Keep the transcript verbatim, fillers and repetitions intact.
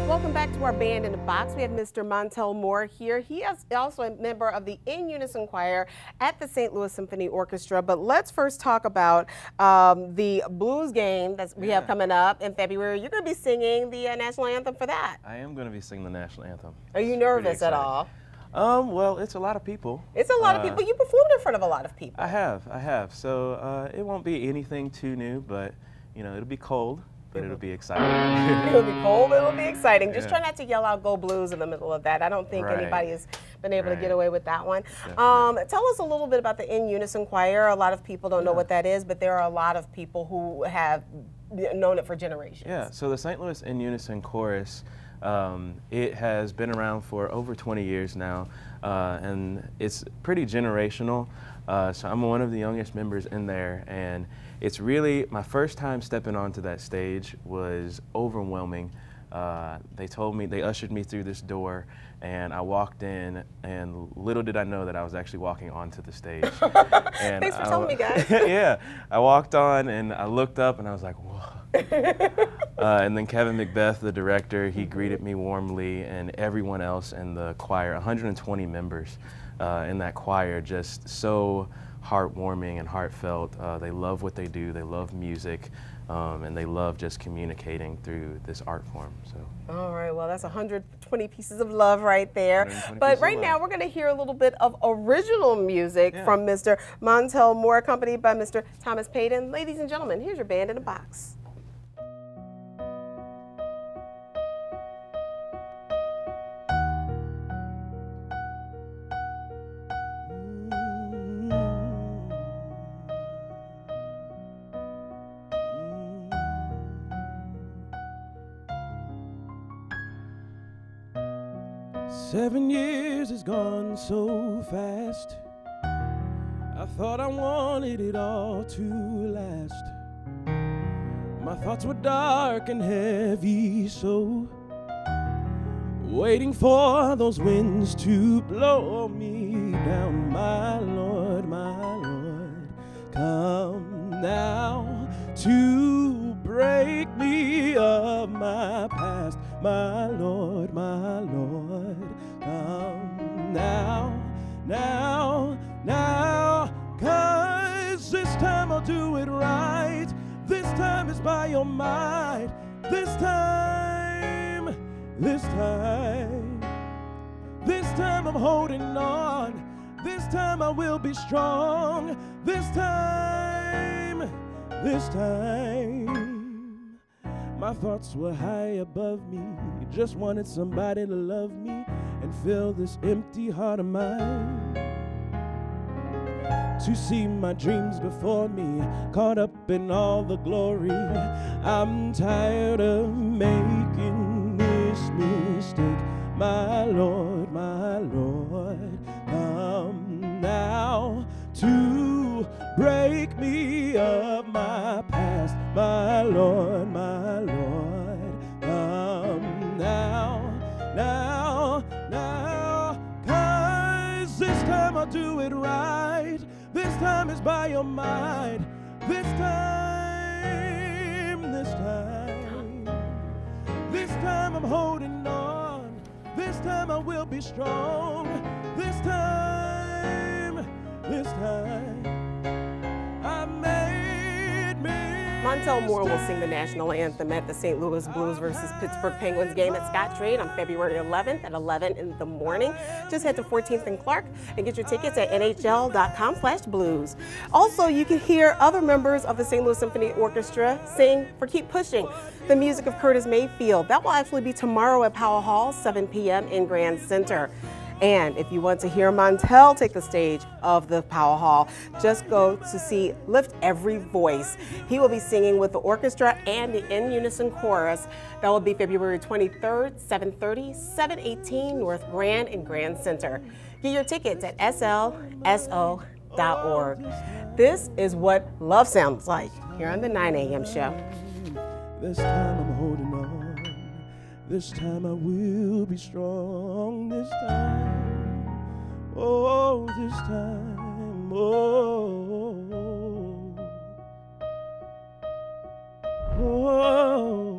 Welcome back to our Band in the Box. We have Mister Montel Moore here. He is also a member of the In Unison Choir at the Saint Louis Symphony Orchestra. But let's first talk about um, the blues game that we yeah. have coming up in February. You're going to be singing the uh, national anthem for that. I am going to be singing the national anthem. Are you nervous at all? Um, well, it's a lot of people. It's a lot uh, of people. You performed in front of a lot of people. I have, I have. So uh, it won't be anything too new, but you know, it'll be cold. But it'll be exciting. It'll be cold, it'll be exciting. Just yeah. try not to yell out "Go Blues" in the middle of that. I don't think right. anybody has been able right. to get away with that one. Um, tell us a little bit about the In Unison Choir. A lot of people don't yeah. know what that is, but there are a lot of people who have known it for generations. Yeah, so the Saint Louis In Unison Chorus, um, it has been around for over twenty years now, uh, and it's pretty generational. Uh, so I'm one of the youngest members in there, and it's really, my first time stepping onto that stage was overwhelming. Uh, they told me, they ushered me through this door, and I walked in, and little did I know that I was actually walking onto the stage. And Thanks for I, telling me, guys. Yeah, I walked on, and I looked up, and I was like, whoa. uh, and then Kevin McBeth, the director, he greeted me warmly, and everyone else in the choir, one hundred twenty members uh, in that choir, just so heartwarming and heartfelt. Uh, they love what they do, they love music, um, and they love just communicating through this art form. So. All right, well, that's one hundred twenty pieces of love right there. But right now, we're going to hear a little bit of original music yeah. from Mister Montel Moore, accompanied by Mister Thomas Payton. Ladies and gentlemen, here's your Band in the Box. Seven years has gone so fast. I thought I wanted it all to last. My thoughts were dark and heavy, so waiting for those winds to blow me down. My Lord, my Lord, come now to break me of my past. My Lord, my Lord, come now, now, now, 'cause this time I'll do it right. This time is by your might. This time, this time, this time I'm holding on. This time I will be strong. This time, this time. My thoughts were high above me, just wanted somebody to love me and fill this empty heart of mine. To see my dreams before me, caught up in all the glory. I'm tired of making this mistake. My Lord, my Lord, come now to break me of my past. My Lord, my Lord, come now, now, now, 'cause this time I'll do it right. This time is by your might. This time, this time, this time I'm holding on. This time I will be strong. This time, this time, I made me. Montel Moore will sing the national anthem at the Saint Louis Blues versus Pittsburgh Penguins game at Scottrade on February eleventh at eleven in the morning. Just head to fourteenth and Clark and get your tickets at N H L dot com slash blues. Also, you can hear other members of the Saint Louis Symphony Orchestra sing for Keep Pushing, the music of Curtis Mayfield. That will actually be tomorrow at Powell Hall, seven p m in Grand Center. And if you want to hear Montel take the stage of the Powell Hall, just go to see Lift Every Voice. He will be singing with the orchestra and the In Unison Chorus. That will be February twenty-third, seven thirty, seven eighteen North Grand in Grand Center. Get your tickets at S L S O dot org. This is what love sounds like here on the nine A M show. This time I'm holding on. This time I will be strong. This time, oh, this time, oh, oh.